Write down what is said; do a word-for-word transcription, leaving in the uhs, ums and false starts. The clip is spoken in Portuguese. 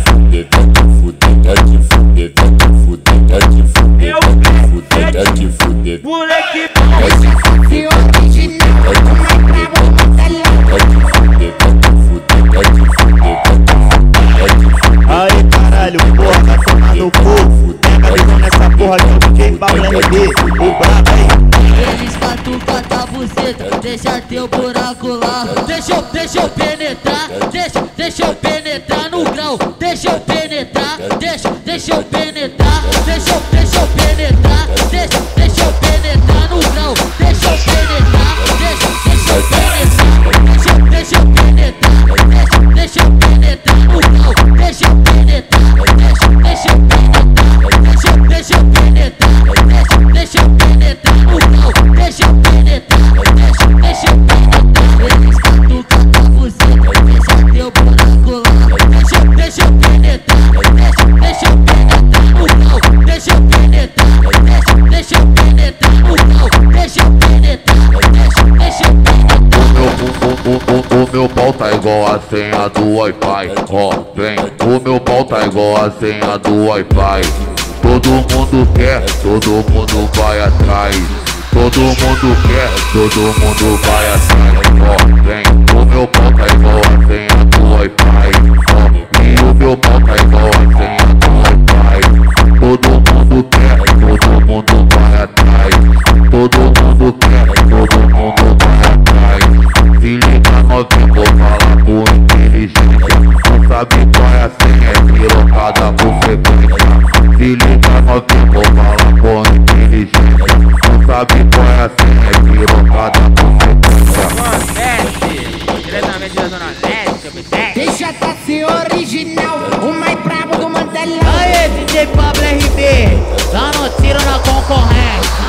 fuder, vai te fuder, vai te fuder, vai te fuder, vai te fuder, vai te fuder, vai te fuder. Moleque Vai te fuder, vai te fuder, vai te fuder, vai te fuder, vai te fuder, vai te fuder, vai te fuder, vai te fuder. Aí caralho, porra, vai tomar no cu. Pega a visão nessa porra que é o D J Pablo R D, o brabo aí. Eles catucam tua buceta, deixa teu buraco lá. Deixa eu, deixa eu penetrar, deixa, deixa eu penetrar no grau. Deixa eu penetrar, deixa, deixa eu penetrar, deixa eu, deixa eu penetrar, deixa, deixa eu penetrar no grau. Deixa eu penetrar, deixa, deixa eu penetrar, deixa, deixa eu penetrar, deixa, deixa eu penetrar no grau. Deixa eu penetrar, deixa, deixa eu penetrar, deixa, deixa eu penetrar, deixa, deixa eu penetrar no grau. Deixa eu penetrar, deixa, deixa eu penetrar. Eles catucam tua buceta, deixa teu buraco lá. Deixa, deixa eu penetrar, deixa, deixa eu penetrar no grau. Deixa eu penetrar, deixa, deixa eu penetrar no grau. Deixa eu penetrar, deixa, deixa eu penetrar. O, o, o, o meu pau tá igual a senha do Wi-Fi, ó, vem. O meu pau tá igual a senha do Wi-Fi. Todo mundo quer, todo mundo vai atrás. Todo mundo quer, todo mundo vai atrás, ó, vem. O meu pau tá igual a senha do Wi-Fi, ó. E o meu pau tá igual a senha do Wi-Fi. Todo mundo quer, todo mundo vai atrás. Todo mundo quer, todo mundo vai atrás. Se liga novinho, vou falar com inteligência. Não sabe qual é a senha, é pirocada por frequência. Se liga novinho, vou falar com inteligência. Não sabe qual é a senha, é pirocada por frequência. Nordeste, diretamente da Zona Leste, obseque. Deixa tá ser original, o mais brabo do Mandelão. Aê, D J Pablo R D, dando tiro na concorrência.